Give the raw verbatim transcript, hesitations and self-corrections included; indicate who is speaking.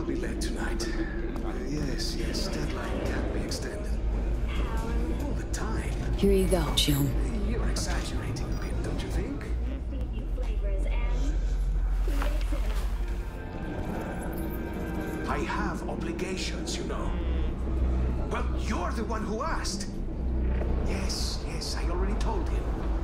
Speaker 1: be late tonight. Uh, yes, yes, deadline can't be extended. All the time.
Speaker 2: Here you go, Jim.
Speaker 1: You're exaggerating a bit, don't you think? I have obligations, you know. Well, you're the one who asked. Yes, yes, I already told him.